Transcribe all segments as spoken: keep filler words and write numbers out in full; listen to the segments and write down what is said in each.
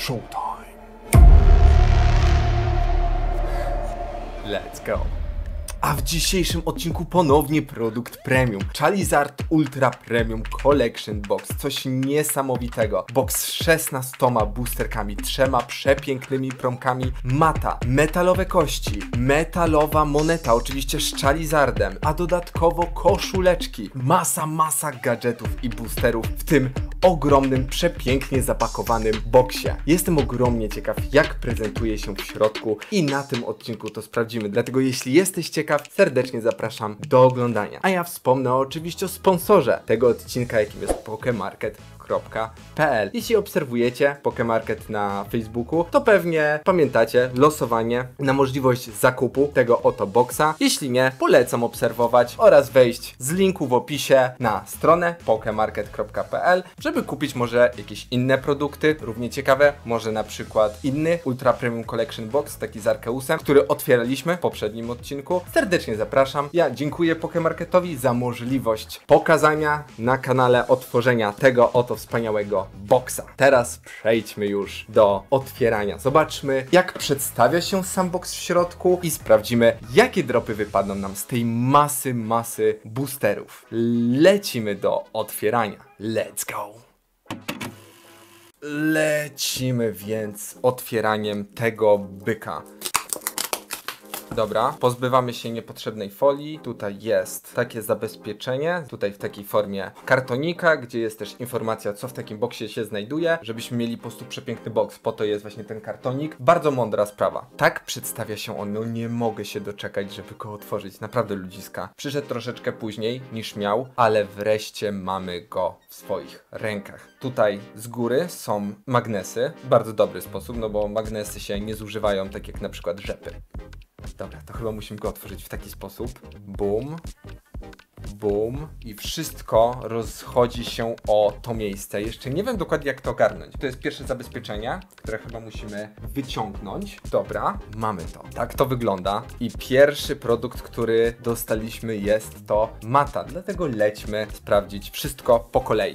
Showtime. Let's go. A w dzisiejszym odcinku ponownie produkt premium. Charizard Ultra Premium Collection Box. Coś niesamowitego. Box z szesnastoma boosterkami, trzema przepięknymi promkami mata, metalowe kości, metalowa moneta, oczywiście z Charizardem, a dodatkowo koszuleczki. Masa, masa gadżetów i boosterów w tym ogromnym, przepięknie zapakowanym boksie. Jestem ogromnie ciekaw, jak prezentuje się w środku i na tym odcinku to sprawdzimy. Dlatego jeśli jesteś ciekaw, serdecznie zapraszam do oglądania. A ja wspomnę oczywiście o sponsorze tego odcinka, jakim jest Pokemarket kropka p l. Jeśli obserwujecie Pokemarket na Facebooku, to pewnie pamiętacie losowanie na możliwość zakupu tego oto boxa. Jeśli nie, polecam obserwować oraz wejść z linku w opisie na stronę Pokemarket kropka p l, żeby kupić może jakieś inne produkty, równie ciekawe, może na przykład inny Ultra Premium Collection Box, taki z Arceusem, który otwieraliśmy w poprzednim odcinku. Serdecznie zapraszam. Ja dziękuję Pokemarketowi za możliwość pokazania na kanale otworzenia tego oto wspaniałego boxa. Teraz przejdźmy już do otwierania. Zobaczmy, jak przedstawia się sam box w środku i sprawdzimy, jakie dropy wypadną nam z tej masy, masy boosterów. Lecimy do otwierania. Let's go! Lecimy więc otwieraniem tego byka. Dobra, pozbywamy się niepotrzebnej folii. Tutaj jest takie zabezpieczenie, tutaj w takiej formie kartonika, gdzie jest też informacja, co w takim boksie się znajduje, żebyśmy mieli po prostu przepiękny boks. Po to jest właśnie ten kartonik. Bardzo mądra sprawa. Tak przedstawia się on, no nie mogę się doczekać, żeby go otworzyć. Naprawdę, ludziska. Przyszedł troszeczkę później niż miał, ale wreszcie mamy go w swoich rękach. Tutaj z góry są magnesy. Bardzo dobry sposób, no bo magnesy się nie zużywają, tak jak na przykład rzepy. Dobra, to chyba musimy go otworzyć w taki sposób. Bum. Bum. I wszystko rozchodzi się o to miejsce. Jeszcze nie wiem dokładnie, jak to ogarnąć. To jest pierwsze zabezpieczenie, które chyba musimy wyciągnąć. Dobra, mamy to. Tak to wygląda. I pierwszy produkt, który dostaliśmy, jest to mata. Dlatego lećmy sprawdzić wszystko po kolei.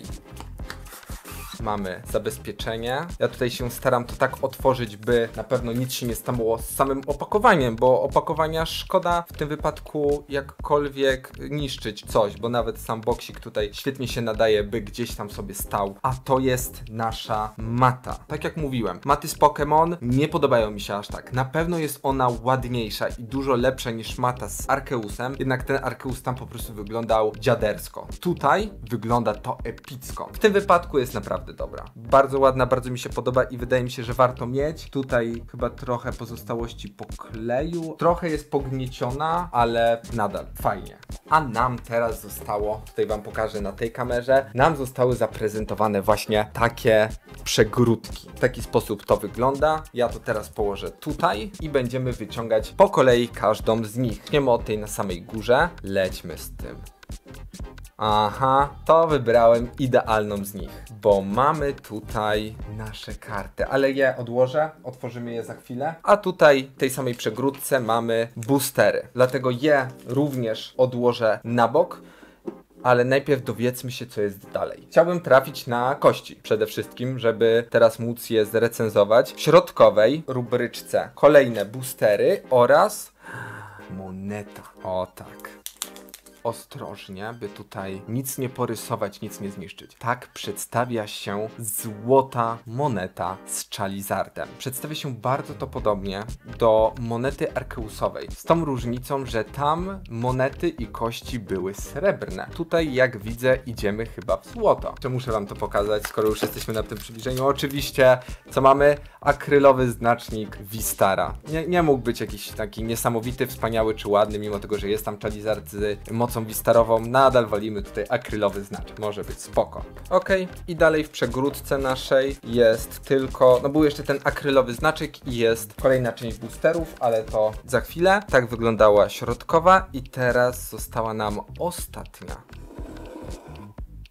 Mamy zabezpieczenie. Ja tutaj się staram to tak otworzyć, by na pewno nic się nie stało z samym opakowaniem, bo opakowania szkoda w tym wypadku jakkolwiek niszczyć coś, bo nawet sam boksik tutaj świetnie się nadaje, by gdzieś tam sobie stał. A to jest nasza mata. Tak jak mówiłem, maty z Pokémon nie podobają mi się aż tak. Na pewno jest ona ładniejsza i dużo lepsza niż mata z Arceusem, jednak ten Arceus tam po prostu wyglądał dziadersko. Tutaj wygląda to epicko. W tym wypadku jest naprawdę dobra. Bardzo ładna, bardzo mi się podoba i wydaje mi się, że warto mieć. Tutaj chyba trochę pozostałości po kleju. Trochę jest pognieciona, ale nadal fajnie. A nam teraz zostało, tutaj wam pokażę na tej kamerze, nam zostały zaprezentowane właśnie takie przegródki. W taki sposób to wygląda. Ja to teraz położę tutaj i będziemy wyciągać po kolei każdą z nich. Zaczniemy od tej na samej górze. Lećmy z tym. Aha, to wybrałem idealną z nich, bo mamy tutaj nasze karty, ale je odłożę, otworzymy je za chwilę. A tutaj w tej samej przegródce mamy boostery, dlatego je również odłożę na bok. Ale najpierw dowiedzmy się, co jest dalej. Chciałbym trafić na kości przede wszystkim, żeby teraz móc je zrecenzować. W środkowej rubryczce kolejne boostery oraz moneta. O tak. Ostrożnie, by tutaj nic nie porysować, nic nie zniszczyć. Tak przedstawia się złota moneta z Charizardem. Przedstawia się bardzo to podobnie do monety Arceusowej. Z tą różnicą, że tam monety i kości były srebrne. Tutaj, jak widzę, idziemy chyba w złoto. To muszę wam to pokazać, skoro już jesteśmy na tym przybliżeniu. Oczywiście, co mamy? Akrylowy znacznik Vistara. Nie, nie mógł być jakiś taki niesamowity, wspaniały czy ładny, mimo tego, że jest tam Charizard z mocą Vistarową, nadal walimy tutaj akrylowy znaczek. Może być spoko. Ok, i dalej w przegródce naszej jest tylko, no był jeszcze ten akrylowy znaczek i jest kolejna część boosterów, ale to za chwilę. Tak wyglądała środkowa i teraz została nam ostatnia.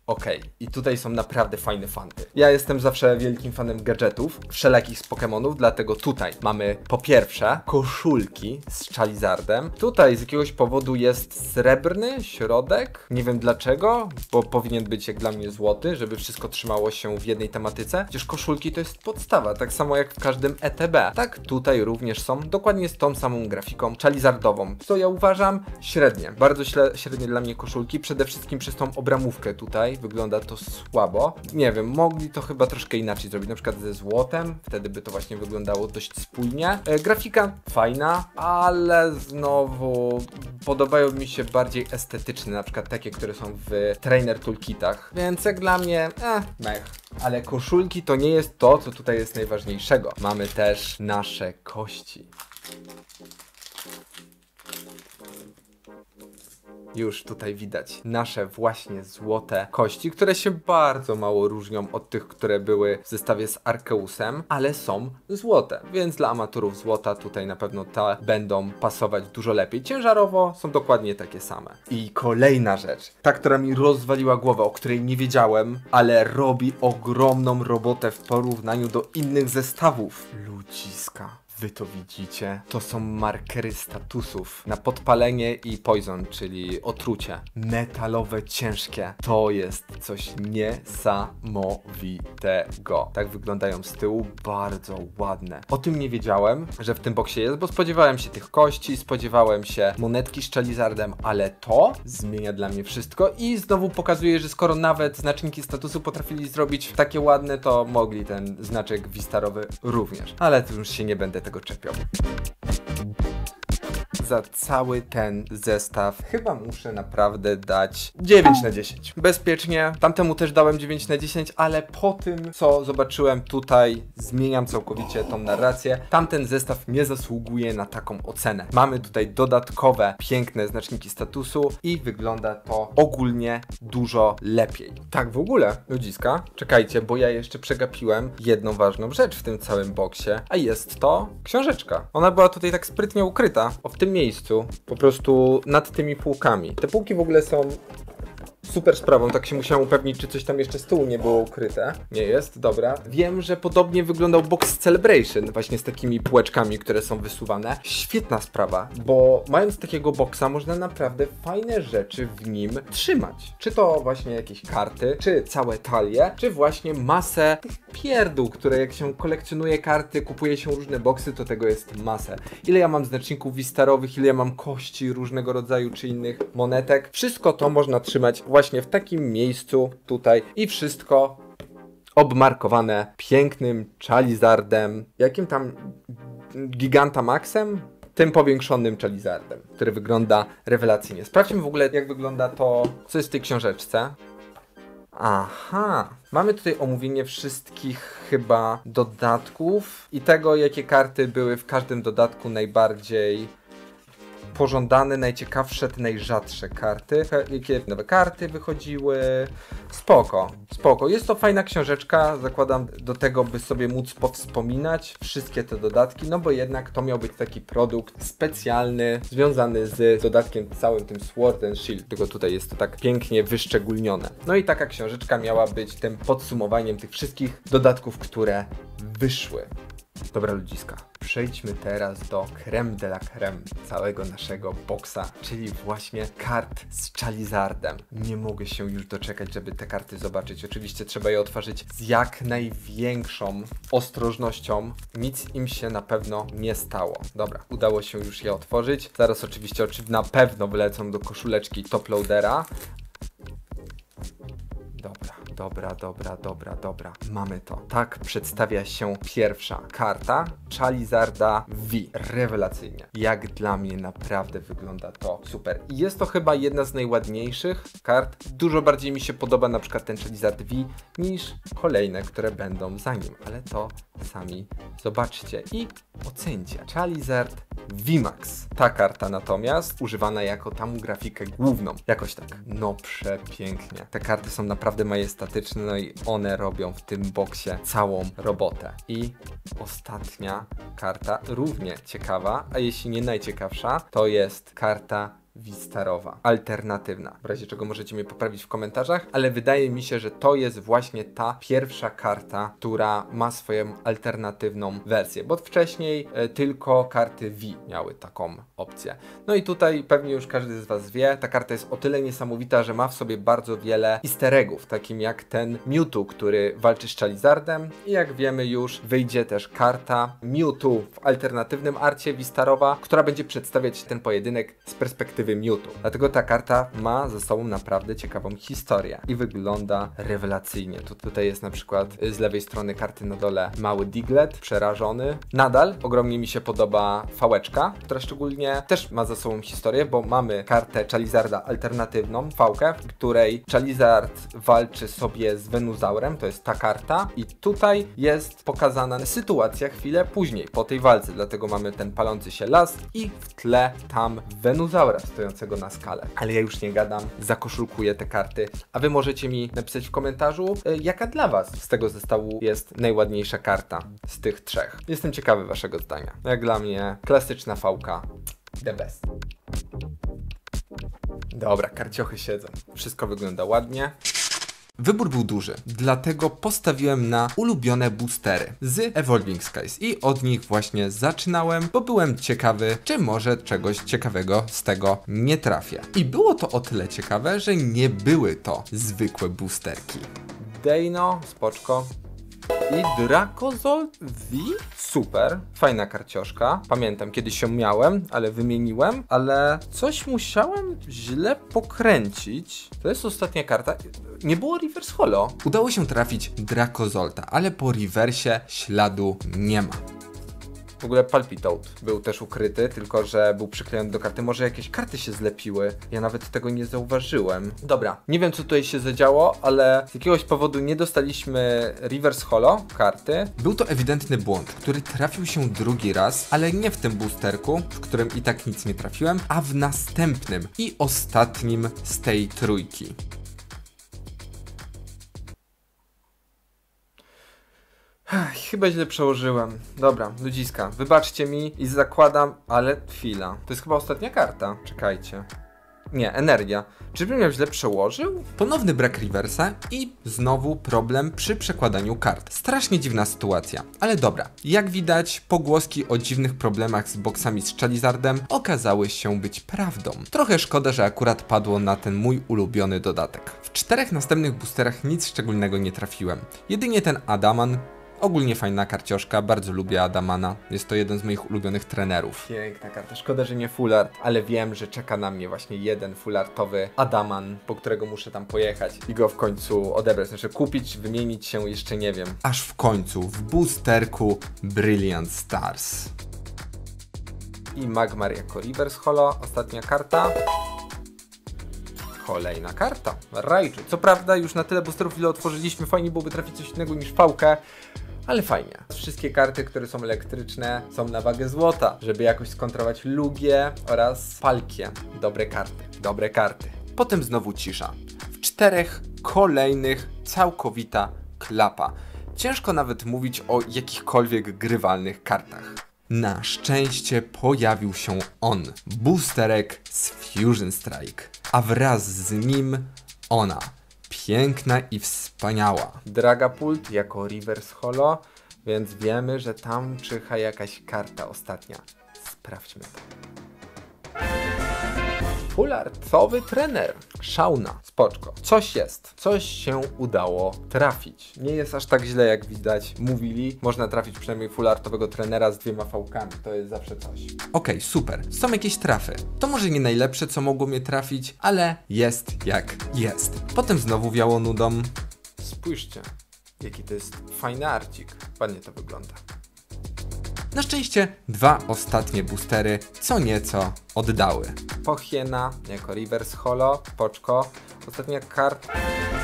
Okej, okay. I tutaj są naprawdę fajne fanty. Ja jestem zawsze wielkim fanem gadżetów, wszelakich z Pokemonów, dlatego tutaj mamy po pierwsze koszulki z Charizardem. Tutaj z jakiegoś powodu jest srebrny środek, nie wiem dlaczego, bo powinien być jak dla mnie złoty, żeby wszystko trzymało się w jednej tematyce. Przecież koszulki to jest podstawa, tak samo jak w każdym E T B. Tak, tutaj również są, dokładnie z tą samą grafiką Charizardową. Co ja uważam? Średnie, bardzo średnie dla mnie koszulki, przede wszystkim przez tą obramówkę tutaj. Wygląda to słabo. Nie wiem, mogli to chyba troszkę inaczej zrobić, na przykład ze złotem, wtedy by to właśnie wyglądało dość spójnie. E, grafika fajna, ale znowu podobają mi się bardziej estetyczne, na przykład takie, które są w Trainer Toolkitach, więc jak dla mnie, eh, mech. Ale koszulki to nie jest to, co tutaj jest najważniejszego. Mamy też nasze kości. Już tutaj widać nasze właśnie złote kości, które się bardzo mało różnią od tych, które były w zestawie z Arceusem, ale są złote, więc dla amatorów złota tutaj na pewno te będą pasować dużo lepiej. Ciężarowo są dokładnie takie same. I kolejna rzecz, ta, która mi rozwaliła głowę, o której nie wiedziałem, ale robi ogromną robotę w porównaniu do innych zestawów. Ludziska. Wy to widzicie? To są markery statusów na podpalenie i poison, czyli otrucie. Metalowe, ciężkie. To jest coś niesamowitego. Tak wyglądają z tyłu, bardzo ładne. O tym nie wiedziałem, że w tym boksie jest, bo spodziewałem się tych kości, spodziewałem się monetki z Charizardem, ale to zmienia dla mnie wszystko i znowu pokazuje, że skoro nawet znaczniki statusu potrafili zrobić takie ładne, to mogli ten znaczek Vistarowy również. Ale tu już się nie będę tego czepiał. Za cały ten zestaw chyba muszę naprawdę dać dziewięć na dziesięć. Bezpiecznie. Tamtemu też dałem dziewięć na dziesięć, ale po tym, co zobaczyłem tutaj, zmieniam całkowicie tą narrację. Tamten zestaw nie zasługuje na taką ocenę. Mamy tutaj dodatkowe, piękne znaczniki statusu i wygląda to ogólnie dużo lepiej. Tak w ogóle, ludziska, czekajcie, bo ja jeszcze przegapiłem jedną ważną rzecz w tym całym boksie, a jest to książeczka. Ona była tutaj tak sprytnie ukryta, o w tym miejscu, po prostu nad tymi półkami. Te półki w ogóle są super sprawą, tak się musiałem upewnić, czy coś tam jeszcze z tyłu nie było ukryte. Nie jest, dobra. Wiem, że podobnie wyglądał box Celebration, właśnie z takimi półeczkami, które są wysuwane. Świetna sprawa, bo mając takiego boxa można naprawdę fajne rzeczy w nim trzymać. Czy to właśnie jakieś karty, czy całe talie, czy właśnie masę tych pierdół, które jak się kolekcjonuje karty, kupuje się różne boxy, to tego jest masę. Ile ja mam znaczników wistarowych, ile ja mam kości różnego rodzaju, czy innych monetek. Wszystko to można trzymać właśnie w takim miejscu tutaj i wszystko obmarkowane pięknym Charizardem, jakim tam Gigantamaxem? Tym powiększonym Charizardem, który wygląda rewelacyjnie. Sprawdźmy w ogóle, jak wygląda to, co jest w tej książeczce. Aha, mamy tutaj omówienie wszystkich chyba dodatków i tego, jakie karty były w każdym dodatku najbardziej pożądane, najciekawsze, te najrzadsze karty, jakie nowe karty wychodziły. Spoko, spoko. Jest to fajna książeczka, zakładam do tego, by sobie móc powspominać wszystkie te dodatki, no bo jednak to miał być taki produkt specjalny, związany z dodatkiem całym tym Sword and Shield, tylko tutaj jest to tak pięknie wyszczególnione. No i taka książeczka miała być tym podsumowaniem tych wszystkich dodatków, które wyszły. Dobra ludziska, przejdźmy teraz do creme de la creme całego naszego boxa, czyli właśnie kart z Charizardem. Nie mogę się już doczekać, żeby te karty zobaczyć. Oczywiście trzeba je otworzyć z jak największą ostrożnością. Nic im się na pewno nie stało. Dobra, udało się już je otworzyć. Zaraz oczywiście na pewno wlecą do koszuleczki top loadera. Dobra, dobra, dobra, dobra, dobra. Mamy to. Tak przedstawia się pierwsza karta Charizarda V. Rewelacyjnie. Jak dla mnie naprawdę wygląda to super. I jest to chyba jedna z najładniejszych kart. Dużo bardziej mi się podoba na przykład ten Charizard V niż kolejne, które będą za nim. Ale to sami zobaczcie i ocencie. Charizard V MAX. Ta karta natomiast używana jako tam grafikę główną. Jakoś tak. No przepięknie. Te karty są naprawdę majestatyczne, no i one robią w tym boksie całą robotę. I ostatnia karta, równie ciekawa, a jeśli nie najciekawsza, to jest karta Wistarowa, alternatywna. W razie czego możecie mnie poprawić w komentarzach, ale wydaje mi się, że to jest właśnie ta pierwsza karta, która ma swoją alternatywną wersję, bo wcześniej e, tylko karty Wii miały taką opcję. No i tutaj pewnie już każdy z was wie, ta karta jest o tyle niesamowita, że ma w sobie bardzo wiele easter eggów, takim jak ten Mewtwo, który walczy z Charizardem i jak wiemy już wyjdzie też karta Mewtwo w alternatywnym arcie Wistarowa, która będzie przedstawiać ten pojedynek z perspektywy Mewtwo. Dlatego ta karta ma ze sobą naprawdę ciekawą historię i wygląda rewelacyjnie. Tu, tutaj jest na przykład z lewej strony karty na dole mały Diglett, przerażony. Nadal ogromnie mi się podoba Fałeczka, która szczególnie też ma za sobą historię, bo mamy kartę Charizarda alternatywną, Fałkę, w której Charizard walczy sobie z Venusaurem, to jest ta karta i tutaj jest pokazana sytuacja chwilę później, po tej walce, dlatego mamy ten palący się las i w tle tam Venusaura stojącego na skale. Ale ja już nie gadam, zakoszulkuję te karty, a wy możecie mi napisać w komentarzu, jaka dla was z tego zestawu jest najładniejsza karta z tych trzech. Jestem ciekawy waszego zdania. Jak dla mnie klasyczna Fałka, the best. Dobra, karciochy siedzą. Wszystko wygląda ładnie. Wybór był duży, dlatego postawiłem na ulubione boostery z Evolving Skies i od nich właśnie zaczynałem, bo byłem ciekawy, czy może czegoś ciekawego z tego nie trafię. I było to o tyle ciekawe, że nie były to zwykłe boosterki. Deino, spoczko. I Dracozolt V? Super, fajna karcioszka. Pamiętam, kiedyś ją miałem, ale wymieniłem, ale coś musiałem źle pokręcić. To jest ostatnia karta. Nie było reverse holo. Udało się trafić Dracozolta, ale po rewersie śladu nie ma. W ogóle Palpitoad był też ukryty, tylko że był przyklejony do karty. Może jakieś karty się zlepiły. Ja nawet tego nie zauważyłem. Dobra, nie wiem co tutaj się zadziało, ale z jakiegoś powodu nie dostaliśmy reverse holo karty. Był to ewidentny błąd, który trafił się drugi raz, ale nie w tym boosterku, w którym i tak nic nie trafiłem, a w następnym i ostatnim z tej trójki. Ech, chyba źle przełożyłem. Dobra, ludziska, wybaczcie mi i zakładam, ale chwila. To jest chyba ostatnia karta. Czekajcie. Nie, energia. Czyżbym ją źle przełożył? Ponowny brak reversa i znowu problem przy przekładaniu kart. Strasznie dziwna sytuacja, ale dobra. Jak widać, pogłoski o dziwnych problemach z boksami z Charizardem okazały się być prawdą. Trochę szkoda, że akurat padło na ten mój ulubiony dodatek. W czterech następnych boosterach nic szczególnego nie trafiłem. Jedynie ten Adaman. Ogólnie fajna karcioszka, bardzo lubię Adamana. Jest to jeden z moich ulubionych trenerów. Piękna karta, szkoda, że nie full art, ale wiem, że czeka na mnie właśnie jeden full artowy Adaman, po którego muszę tam pojechać i go w końcu odebrać. Znaczy kupić, wymienić się, jeszcze nie wiem. Aż w końcu w boosterku Brilliant Stars. I Magmar jako reverse holo, ostatnia karta. Kolejna karta, Raichu. Co prawda już na tyle boosterów, ile otworzyliśmy, fajnie byłoby trafić coś innego niż Fałkę, ale fajnie. Wszystkie karty, które są elektryczne, są na wagę złota, żeby jakoś skontrować Lugię oraz Palkię. Dobre karty, dobre karty. Potem znowu cisza. W czterech kolejnych całkowita klapa. Ciężko nawet mówić o jakichkolwiek grywalnych kartach. Na szczęście pojawił się on, boosterek z Fusion Strike, a wraz z nim ona, piękna i wspaniała. Dragapult jako reverse holo, więc wiemy, że tam czyha jakaś karta ostatnia. Sprawdźmy to. Full-artowy trener. Shauna. Spoczko. Coś jest. Coś się udało trafić. Nie jest aż tak źle, jak widać mówili. Można trafić przynajmniej full-artowego trenera z dwiema fałkami. To jest zawsze coś. Okej, okay, super. Są jakieś trafy. To może nie najlepsze, co mogło mnie trafić, ale jest jak jest. Potem znowu wiało nudą. Spójrzcie, jaki to jest fajny arcik. Ładnie to wygląda. Na szczęście dwa ostatnie boostery co nieco oddały. Pochiena jako reverse holo, poczko. Ostatnia karta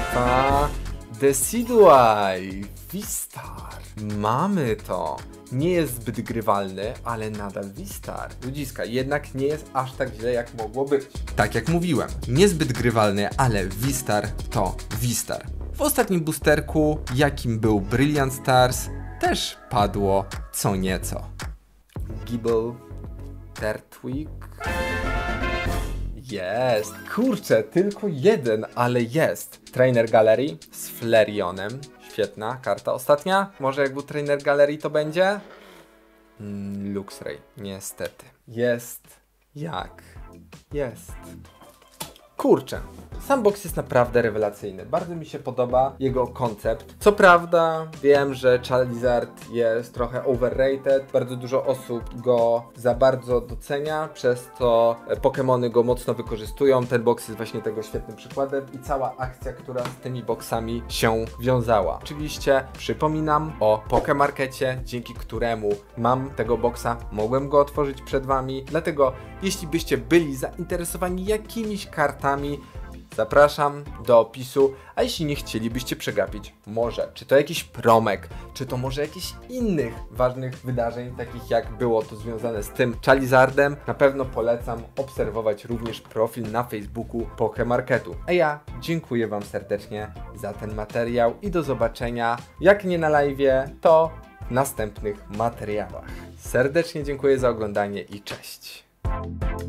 Decidueye V-Star. Mamy to. Nie jest zbyt grywalny, ale nadal V-Star. Ludziska, jednak nie jest aż tak źle, jak mogło być. Tak jak mówiłem, niezbyt grywalny, ale V-Star to V-Star. W ostatnim boosterku, jakim był Brilliant Stars, też padło co nieco. Gible, Turtwig, Jest! Kurczę, tylko jeden, ale jest. Trainer Gallery z Flareonem. Świetna karta. Ostatnia? Może jak był Trainer Gallery to będzie? Mm, Luxray. Niestety. Jest jak jest. Kurczę. Sam box jest naprawdę rewelacyjny. Bardzo mi się podoba jego koncept. Co prawda wiem, że Charizard jest trochę overrated. Bardzo dużo osób go za bardzo docenia, przez to Pokémony go mocno wykorzystują. Ten box jest właśnie tego świetnym przykładem i cała akcja, która z tymi boxami się wiązała. Oczywiście przypominam o Pokemarkecie, dzięki któremu mam tego boxa, mogłem go otworzyć przed wami. Dlatego jeśli byście byli zainteresowani jakimiś kartami, zapraszam do opisu, a jeśli nie chcielibyście przegapić może, czy to jakiś promek, czy to może jakichś innych ważnych wydarzeń, takich jak było to związane z tym Charizardem, na pewno polecam obserwować również profil na Facebooku Pokemarketu. A ja dziękuję wam serdecznie za ten materiał i do zobaczenia, jak nie na live'ie, to w następnych materiałach. Serdecznie dziękuję za oglądanie i cześć!